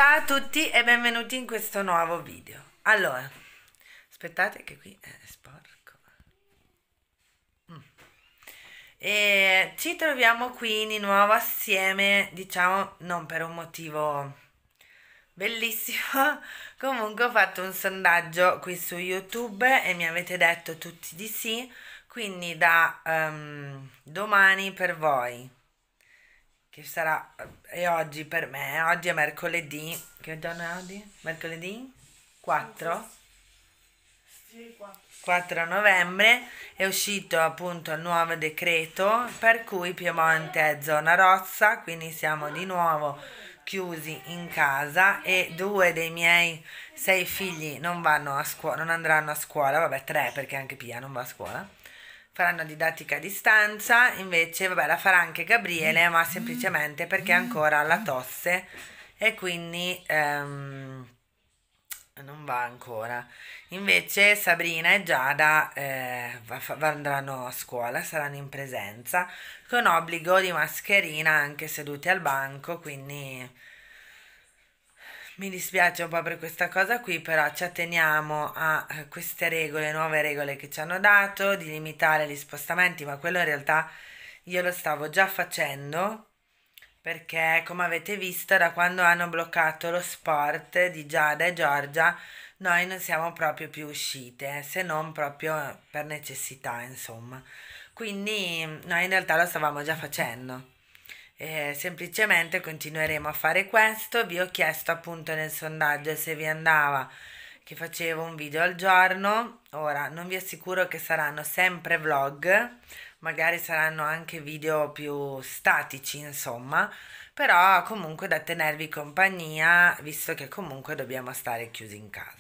Ciao a tutti e benvenuti in questo nuovo video. Allora, aspettate che qui è sporco. E ci troviamo qui di nuovo assieme, diciamo, non per un motivo bellissimo. Comunque ho fatto un sondaggio qui su YouTube e mi avete detto tutti di sì, quindi da domani per voi, che sarà, e oggi per me, oggi è mercoledì, che giorno è oggi? Mercoledì 4? Sì, qua. 4 novembre è uscito appunto il nuovo decreto per cui Piemonte è zona rossa, quindi siamo di nuovo chiusi in casa e due dei miei 6 figli non vanno a scuola, non andranno a scuola, vabbè 3 perché anche Pia non va a scuola, faranno didattica a distanza, invece vabbè la farà anche Gabriele, ma semplicemente perché ancora ha la tosse e quindi non va ancora. Invece Sabrina e Giada andranno a scuola, saranno in presenza, con obbligo di mascherina anche seduti al banco, quindi mi dispiace un po' per questa cosa qui, però ci atteniamo a queste regole, nuove regole che ci hanno dato, di limitare gli spostamenti, ma quello in realtà io lo stavo già facendo perché come avete visto da quando hanno bloccato lo sport di Giada e Giorgia noi non siamo proprio più uscite, se non proprio per necessità, insomma. Quindi noi in realtà lo stavamo già facendo. Semplicemente continueremo a fare questo. Vi ho chiesto appunto nel sondaggio se vi andava che facevo un video al giorno. Ora non vi assicuro che saranno sempre vlog, magari saranno anche video più statici, insomma, però comunque da tenervi compagnia, visto che comunque dobbiamo stare chiusi in casa.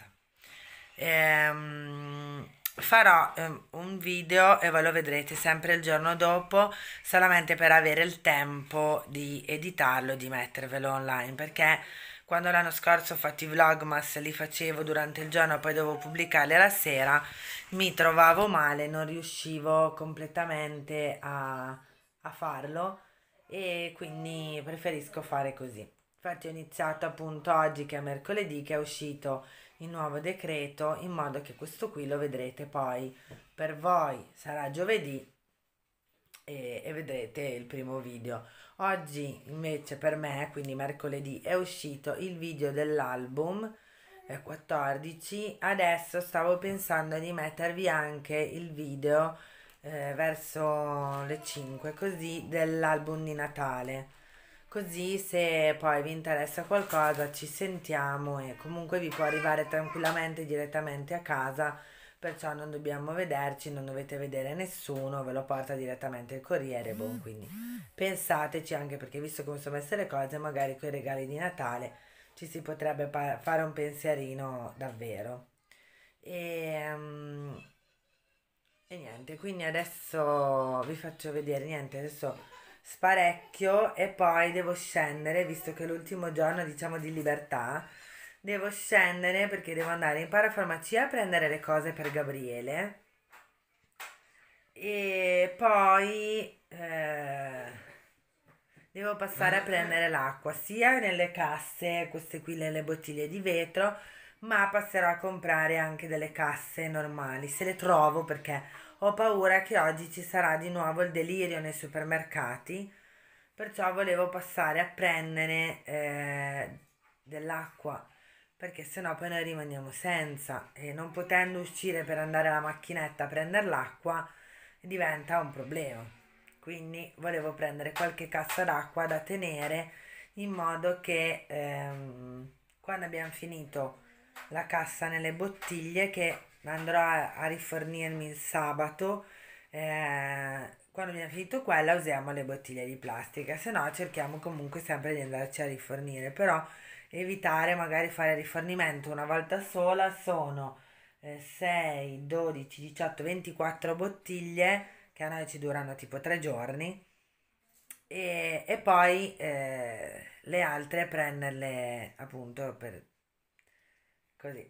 Farò un video e voi lo vedrete sempre il giorno dopo, solamente per avere il tempo di editarlo, di mettervelo online, perché quando l'anno scorso ho fatto i vlogmas, li facevo durante il giorno, poi dovevo pubblicarli alla sera, mi trovavo male, non riuscivo completamente a farlo e quindi preferisco fare così. Infatti ho iniziato appunto oggi che è mercoledì, che è uscito il nuovo decreto, in modo che questo qui lo vedrete poi per voi sarà giovedì e vedrete il primo video. Oggi invece per me, quindi mercoledì, è uscito il video dell'album 14. Adesso stavo pensando di mettervi anche il video verso le 5, così dell'album di Natale. Così se poi vi interessa qualcosa ci sentiamo e comunque vi può arrivare tranquillamente direttamente a casa, perciò non dobbiamo vederci, non dovete vedere nessuno, ve lo porta direttamente il corriere, boh, quindi pensateci anche perché visto come sono messe le cose, magari con i regali di Natale ci si potrebbe fare un pensierino davvero. E, e niente, quindi adesso vi faccio vedere, niente, adesso sparecchio e poi devo scendere, visto che è l'ultimo giorno, diciamo, di libertà, devo scendere perché devo andare in parafarmacia a prendere le cose per Gabriele e poi devo passare a prendere l'acqua sia nelle casse, queste qui nelle bottiglie di vetro, ma passerò a comprare anche delle casse normali, se le trovo perché ho paura che oggi ci sarà di nuovo il delirio nei supermercati, perciò volevo passare a prendere dell'acqua, perché sennò poi noi rimaniamo senza e non potendo uscire per andare alla macchinetta a prendere l'acqua diventa un problema. Quindi volevo prendere qualche cassa d'acqua da tenere in modo che quando abbiamo finito la cassa nelle bottiglie che andrò a rifornirmi il sabato, quando abbiamo finito quella usiamo le bottiglie di plastica, se no cerchiamo comunque sempre di andarci a rifornire, però evitare magari fare rifornimento una volta sola, sono 6, 12, 18, 24 bottiglie che a noi ci durano tipo 3 giorni e poi le altre prenderle appunto per così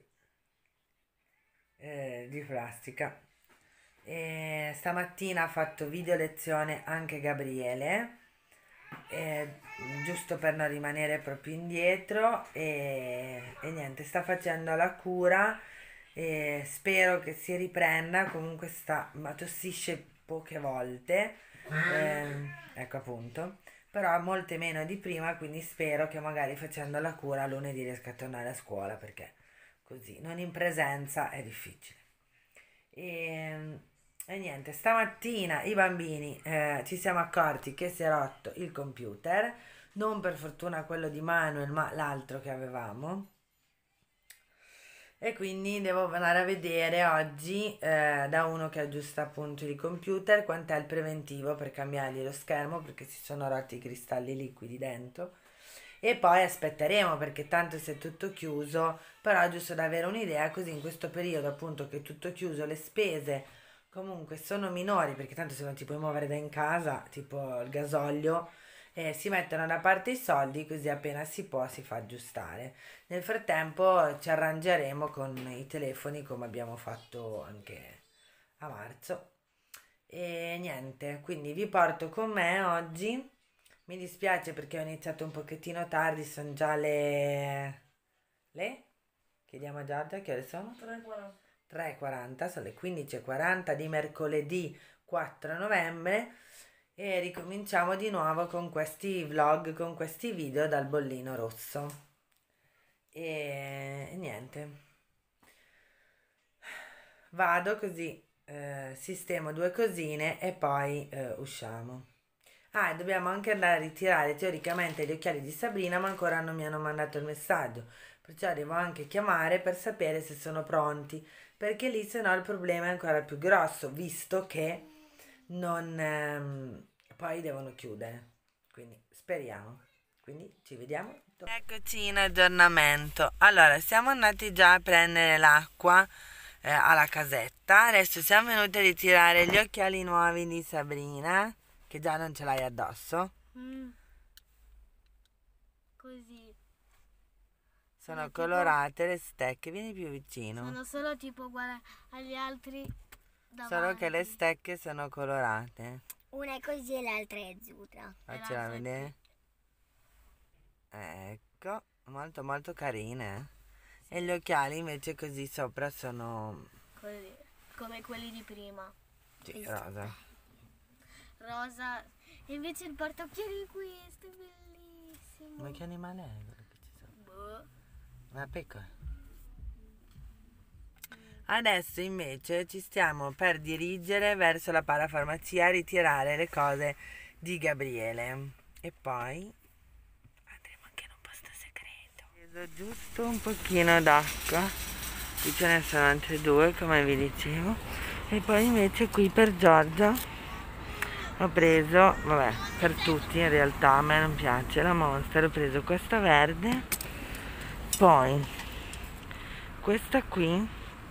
di plastica. E stamattina ha fatto video lezione anche Gabriele eh, giusto per non rimanere proprio indietro e niente, sta facendo la cura e spero che si riprenda, comunque ma tossisce poche volte, ecco appunto, però molte meno di prima, quindi spero che magari facendo la cura lunedì riesca a tornare a scuola perché così, non in presenza è difficile. E, e niente, stamattina i bambini ci siamo accorti che si è rotto il computer, non per fortuna quello di Manuel, ma l'altro che avevamo. E quindi devo andare a vedere oggi da uno che aggiusta appunto il computer quant'è il preventivo per cambiargli lo schermo perché si sono rotti i cristalli liquidi dentro. E poi aspetteremo perché tanto se è tutto chiuso, però è giusto da avere un'idea così in questo periodo appunto che è tutto chiuso, le spese comunque sono minori perché tanto se non ti puoi muovere da in casa, tipo il gasolio, si mettono da parte i soldi così appena si può si fa aggiustare. Nel frattempo ci arrangeremo con i telefoni come abbiamo fatto anche a marzo. E niente, quindi vi porto con me oggi. Mi dispiace perché ho iniziato un pochettino tardi, sono già le... Le? Chiediamo a Giorgia che ore sono? 3,40. 3:40, sono le 15:40 di mercoledì 4 novembre e ricominciamo di nuovo con questi vlog, con questi video dal bollino rosso. E niente, vado così, sistemo due cosine e poi usciamo. Ah, e dobbiamo anche andare a ritirare teoricamente gli occhiali di Sabrina, ma ancora non mi hanno mandato il messaggio. Perciò devo anche chiamare per sapere se sono pronti, perché lì se no il problema è ancora più grosso, visto che non, poi devono chiudere. Quindi speriamo. Quindi ci vediamo dopo. Eccoci in aggiornamento. Allora, siamo andati già a prendere l'acqua alla casetta. Adesso siamo venuti a ritirare gli occhiali nuovi di Sabrina, che già non ce l'hai addosso. Così. Sono Sono colorate le stecche, vieni più vicino. Sono solo tipo uguali agli altri Solo che le davanti. stecche sono colorate. Una è così e l'altra è azzurra. Faccela vedere. Ecco, molto molto carine. E gli occhiali invece così sopra sono Così, come quelli di prima. sì, rosa. Rosa. E invece il portaocchiali è questo, è bellissimo. Ma che animale è quello che ci sono? Boh. Una pecora. Adesso invece ci stiamo per dirigere verso la parafarmacia a ritirare le cose di Gabriele. E poi andremo anche in un posto segreto. Ho preso giusto un pochino d'acqua. Qui ce ne sono altre due, come vi dicevo. E poi invece qui per Giorgia ho preso, vabbè, per tutti in realtà, a me non piace la Monster, ho preso questa verde, poi questa qui,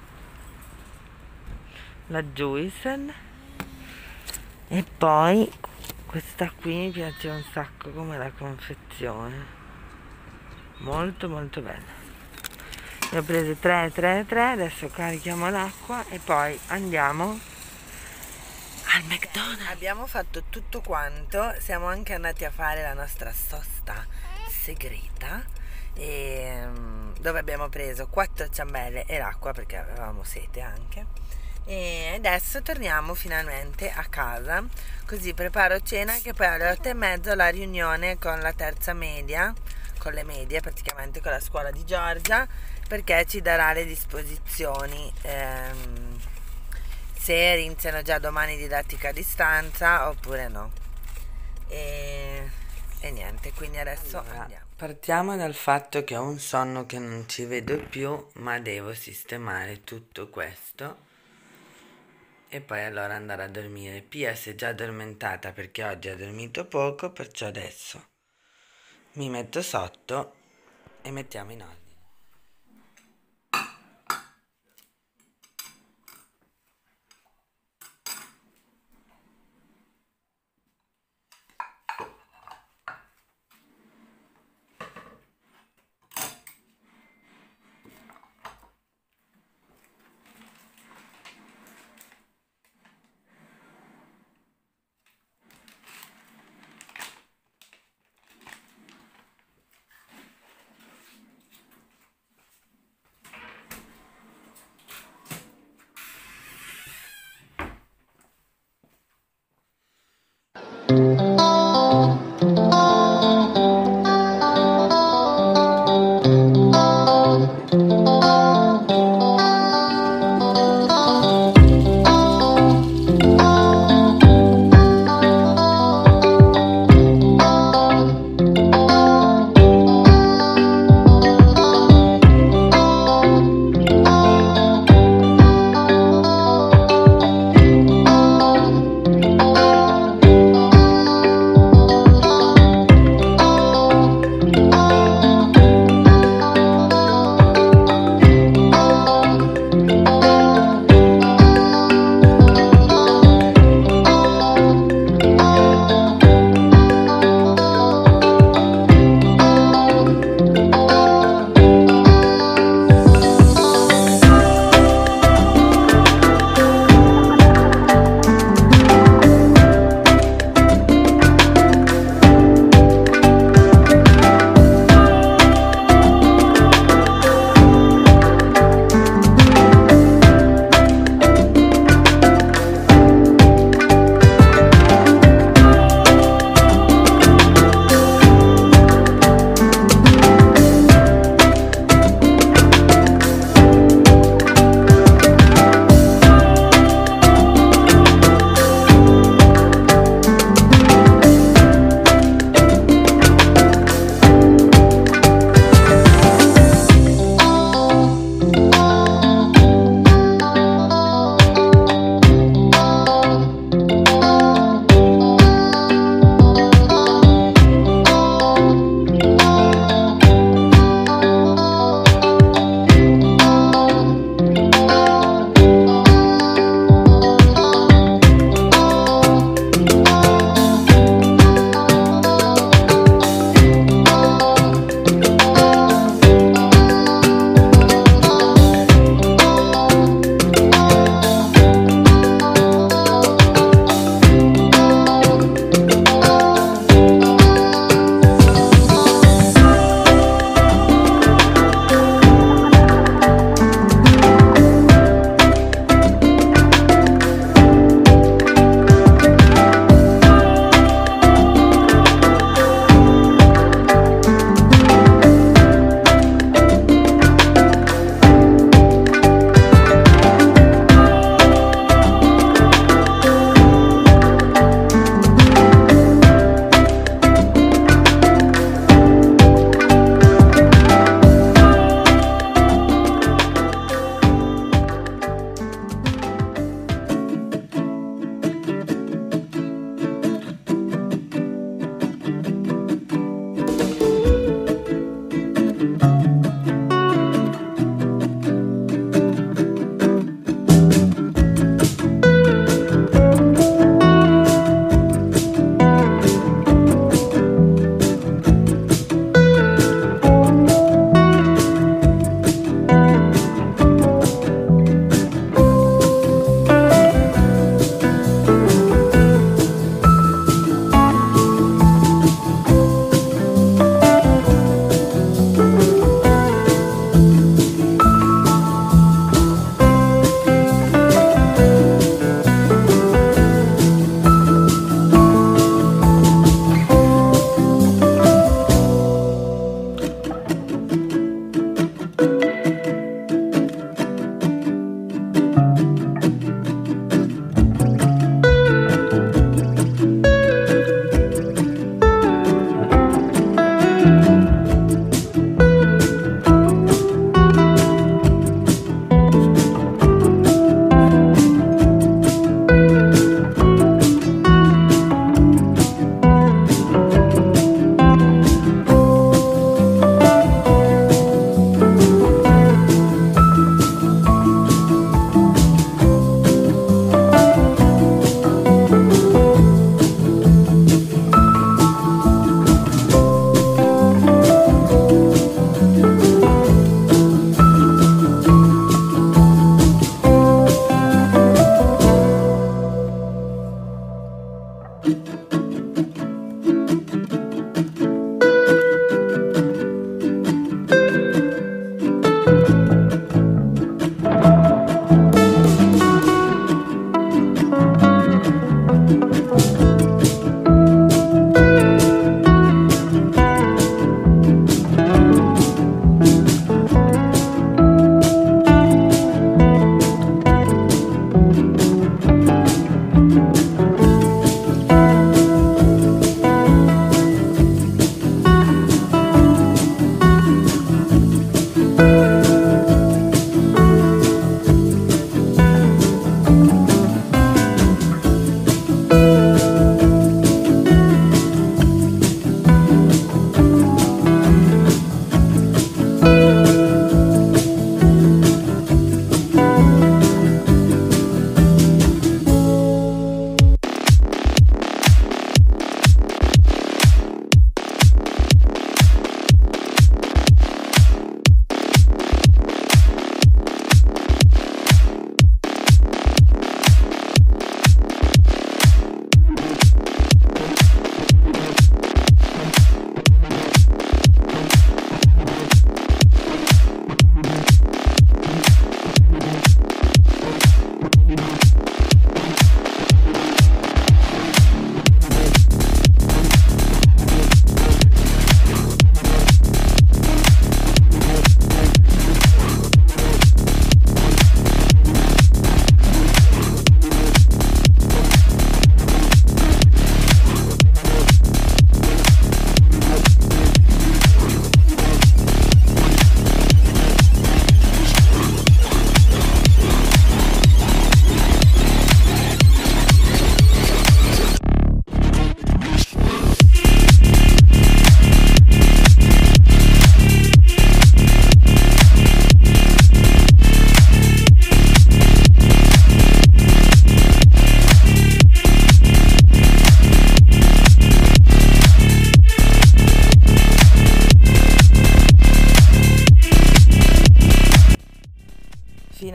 la Juiced, e poi questa qui mi piace un sacco come la confezione, molto molto bella. Ne ho prese 3, adesso carichiamo l'acqua e poi andiamo al McDonald's. Abbiamo fatto tutto quanto, siamo anche andati a fare la nostra sosta segreta dove abbiamo preso 4 ciambelle e l'acqua perché avevamo sete anche. E adesso torniamo finalmente a casa, così preparo cena che poi alle 8:30 la riunione con la terza media, con le medie praticamente, con la scuola di Giorgia, perché ci darà le disposizioni se iniziano già domani didattica a distanza oppure no. E niente, quindi adesso andiamo. Partiamo dal fatto che ho un sonno che non ci vedo più, ma devo sistemare tutto questo e poi allora andare a dormire. Pia si è già addormentata perché oggi ha dormito poco, perciò adesso mi metto sotto e mettiamo in ordine.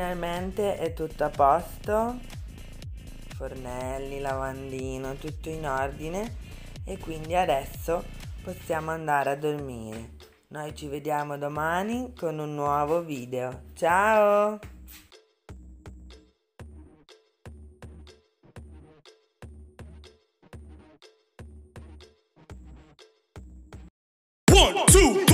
finalmente è tutto a posto, fornelli, lavandino, tutto in ordine e quindi adesso possiamo andare a dormire. Noi ci vediamo domani con un nuovo video. Ciao! 1, 2